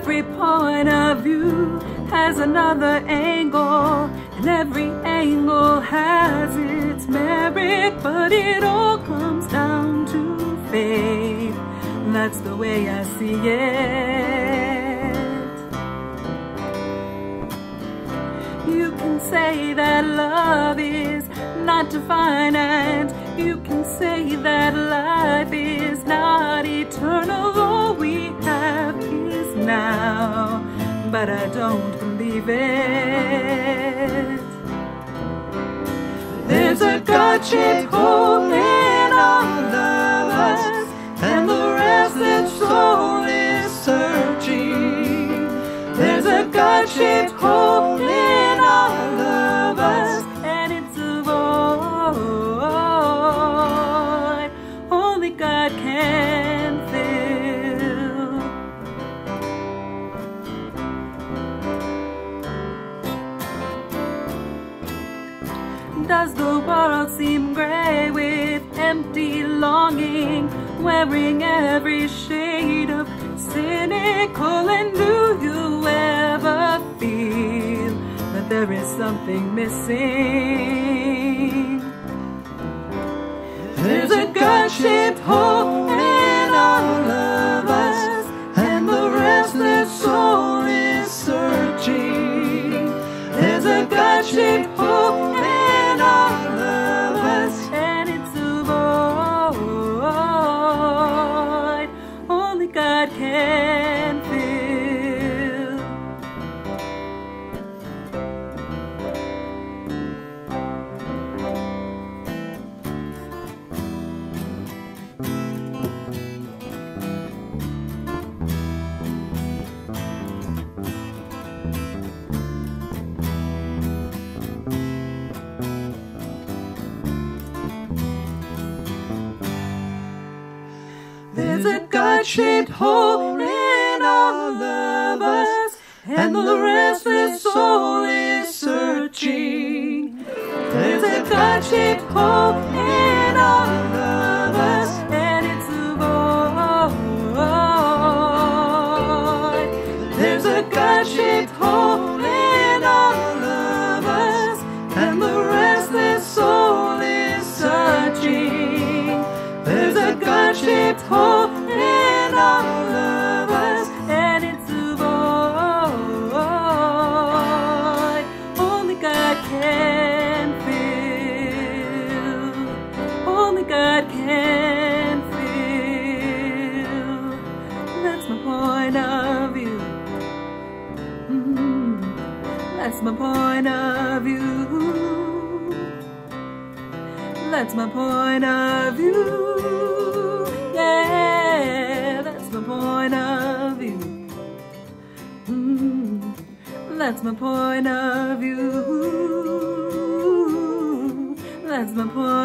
Every point of view has another angle, and every angle has its merit, but it all comes down to faith. That's the way I see it. You can say that love is not finite. You can say that life is not eternal. All we have is now, but I don't believe it. There's a God-shaped hole in all of us, and the restless soul is searching. There's a God-shaped hole in all of us, and it's a void only God can fill. Does the world seem gray with empty longing, wearing every shade of cynical? And do you ever feel that there is something missing? There's a God-shaped hole in all of us, and the restless soul is searching. There's a God-shaped hole in all of us, and it's a void only God can fill. There's a God-shaped hole in all of us, and the restless soul is searching. There's a God-shaped hole in all of us, and it's a void. There's a God-shaped hole in all of us, and the restless soul is searching. There's a God-shaped hole in all of us, and it's a void only God can fill. Only God can fill. That's my point of view. That's my point of view. That's my point of view. Yeah, that's my point of view. That's my point of view. That's my point.